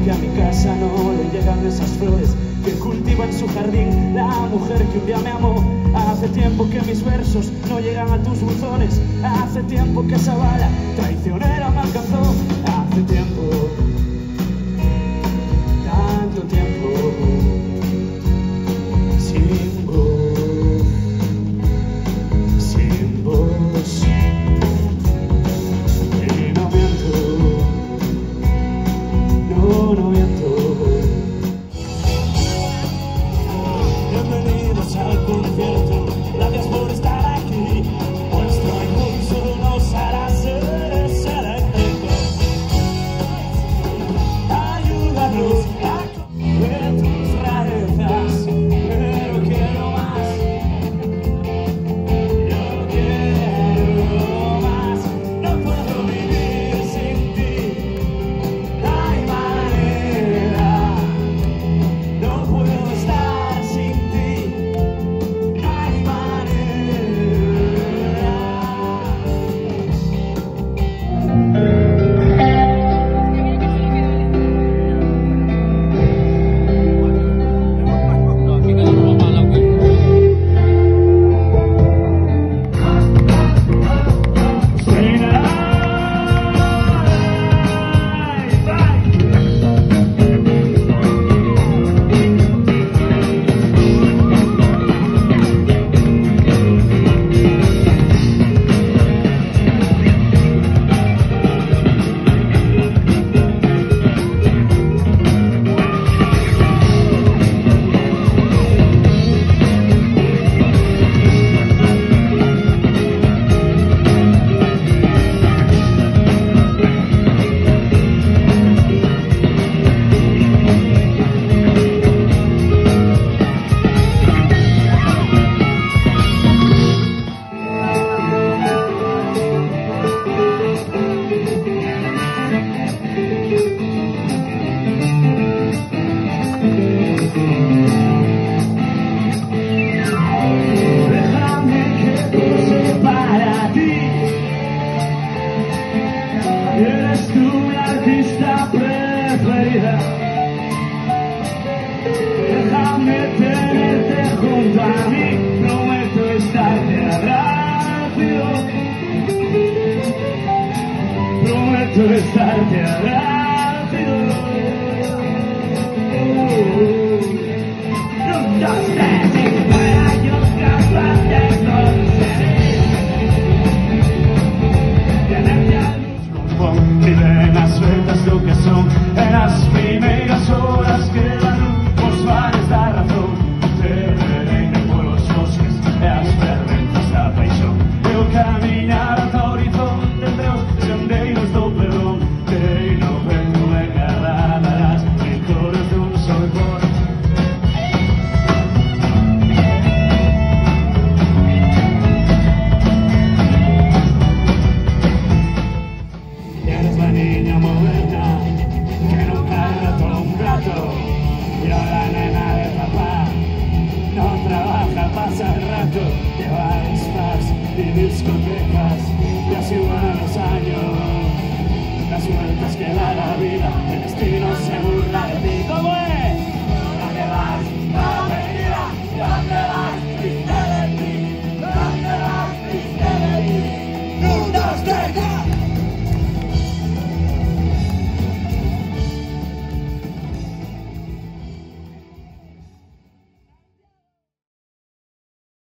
que a mi casa no le llegan esas flores que cultiva en su jardín la mujer que un día me amó. Hace tiempo que mis versos no llegan a tus buzones, hace tiempo que esa bala traicionera me alcanzó, hace tiempo, tanto tiempo, sin voz, sin voz. Y no miento, no miento. Bienvenidos al concierto, gracias por estar aquí. Vuestro impulso nos hará ser eléctricos. Ayúdanos a comer tus rarezas, pero quiero más. Yo quiero más. No puedo vivir sin ti. No hay manera. No puedo estar sin ti. No hay manera. Eres tú mi artista preferida. Déjame tenerte junto a mí. Prometo estarte agradecido. Prometo estarte agradecido.